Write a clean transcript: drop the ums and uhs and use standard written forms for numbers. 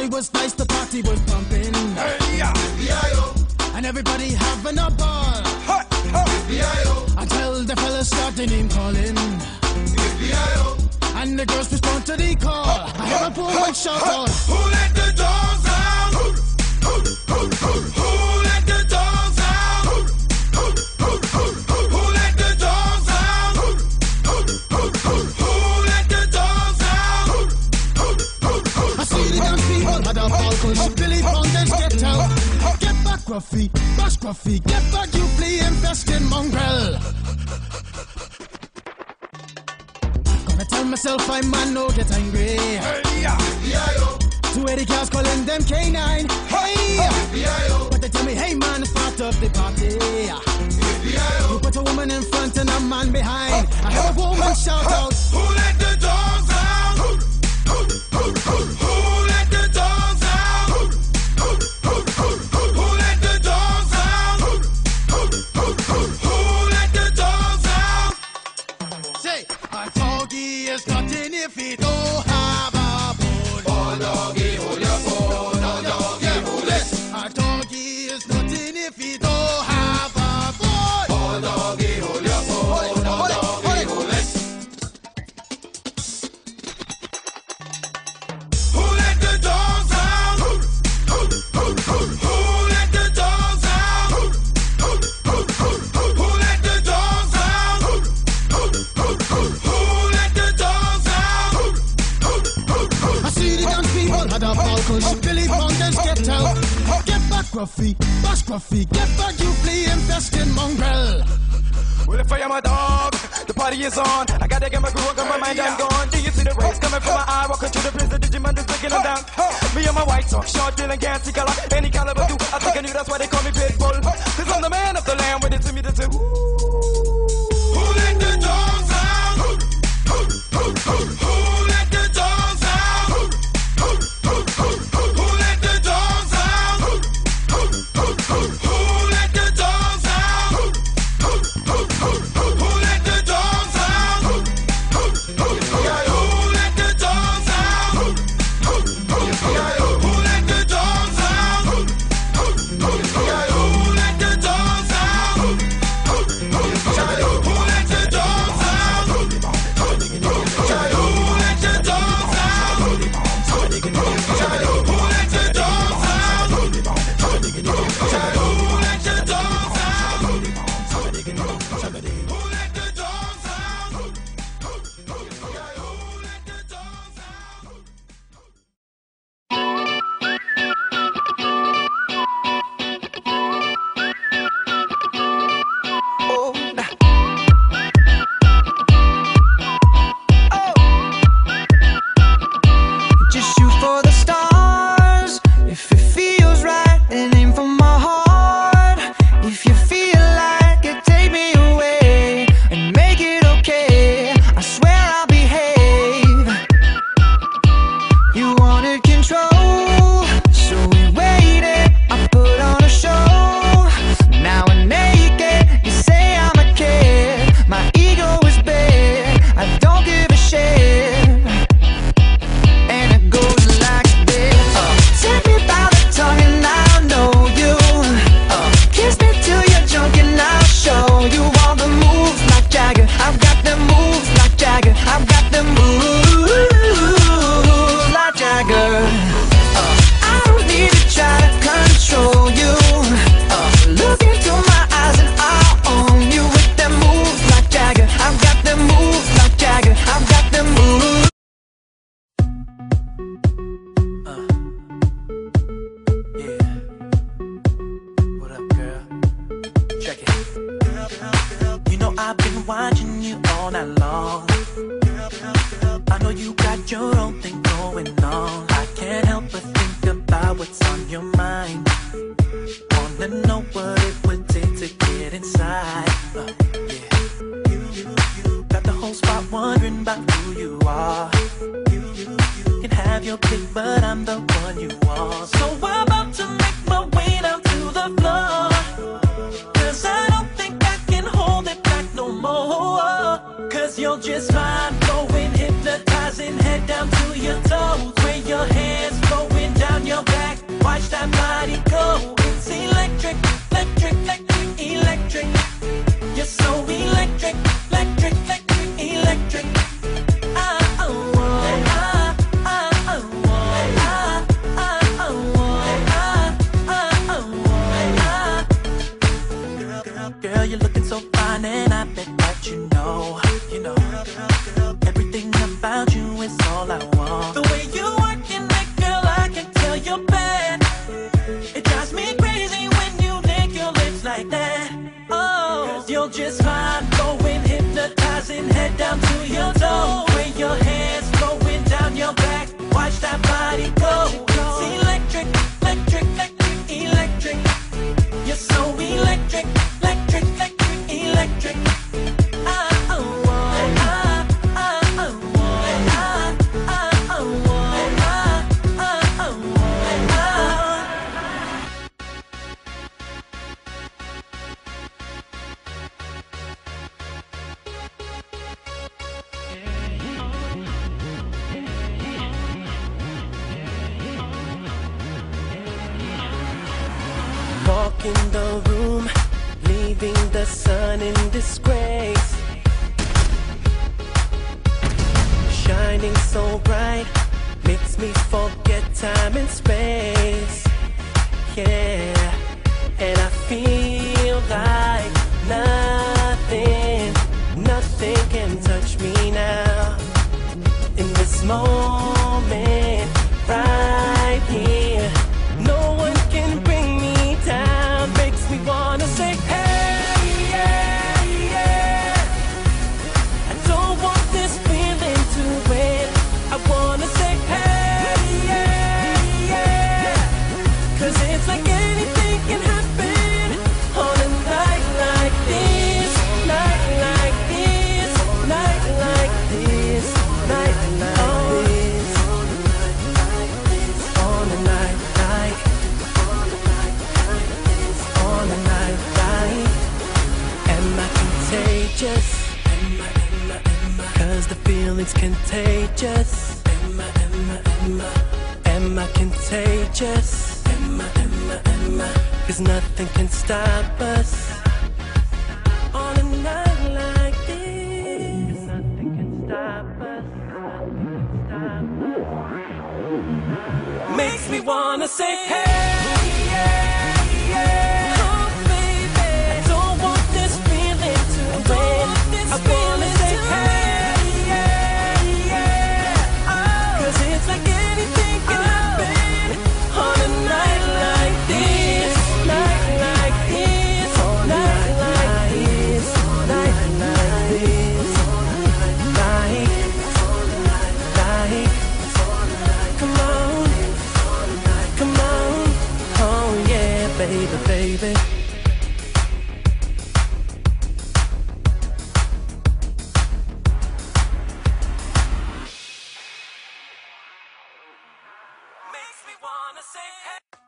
boy was nice, the party was pumping. Hey, yeah. And everybody having a ball. Until the fellas started name calling. And the girls respond to the call. I hear a woman shout out, who let the dogs out? Who let the dogs out? Who let the dogs out? Who let the dogs out? I see the dance people had a ball cause Billy Fountains get out. Get back, Gruffy, bash Gruffy, get back, you flea infested mongrel. Gonna tell myself I man no get angry. Hey, yeah. 280 cars calling them K9. Hey, but they tell me, hey man, it's part of the party. You put a woman in front and a man behind. I heard a woman shout out, who let the dogs out? Who let the dogs out? Who let the dogs out? Who let the dogs out? say, a doggy is nothing if he don't have a bone. Oh doggy, hold your phone. Oh doggy, hold it. A doggy is nothing if he don't have a bone. Oh doggy, hold your phone. Oh doggy, hold it. Who let the dogs out? Who let the dogs out? Who let the dogs out? Who let the dogs out? I see the dance people had a ball cause Billy Fountains get out. Get back, Gruffy, bash Gruffy, get back, you flea infested mongrel. Well, if I am a dog, the party is on. I gotta get my groove on, got my mind, I'm gone. Do you see the rays coming from my eye? Walking through the prison, Digimon is breaking them down. Me and my white talk, short, deal, and gassy color. Any caliber do, I think I knew that's why they call me Pitbull. Cause I'm the man of the land, with it to me to say, Who let the dogs out? Who let the dogs out? Who let the dogs out? Who let the dogs out? Who let the dogs out? Who let the dogs out? Who let the dogs out? Who let the dogs out? Who let the dogs out? Who let the dogs out? Who let the dogs out? Who let the dogs out? Who let the dogs out? Who let the dogs out? Who let the Just shoot for the stars if it feels right, and aim for my heart. If you feel like it, take me away and make it okay. I swear I'll behave. You wanted control, so we waited. I put on a show. Now I'm naked. You say I'm a kid. My ego is big. I don't give a shit. And it goes like this. Take me by the tongue and I'll know you. Kiss me till you're drunk and I'll show you all the moves like Jagger. I've got them moves like Jagger. I've got them moves like Jagger. I don't need to try to control you. Look into my eyes and I'll own you with them moves like Jagger. I've got them moves like Jagger. I've got them moves. yeah. What up, girl? Check it. You know I've been watching you all night long. I know you got your own thing going on. I can't help but think about what's on your mind. Wanna know what it would take to get inside. Yeah. You got the whole spot wondering about who you are. You can have your pick, but I'm the one you want. So I'm about to make my way down to the floor. Cause I don't think I can hold it back no more. Cause you're just mind blowing, hypnotizing, head down to your toes. Where your hands flowing down down to your toe. Where your hair's flowing down your back. Watch that body go. It's electric, electric, electric, electric. You're so electric, electric, electric, electric. Walk in the room, leaving the sun in disgrace. Shining so bright, makes me forget time and space. Yeah, and I feel like nothing can touch me now. In this moment, right here, no one can bring me down. Makes me wanna say, hey, yeah, yeah. I don't want this feeling to end. I wanna say, hey, yeah, yeah. 'Cause it's like anything can happen on a night like this, night like this, night like this, night like this, on a night like, on a night like. Am I contagious? Cause the feeling's contagious. Am I contagious? Cause nothing can stop us on a night like this. Nothing can stop us. Makes me wanna say, hey, yeah, yeah. Oh, baby, I don't want this feeling to end. I wanna say, hey, yeah, yeah. Oh, 'cause it's like anything can happen on a night like this, night like this, night like this, night like this, like, come on, come on, oh yeah, baby, baby. Makes me wanna say, hey.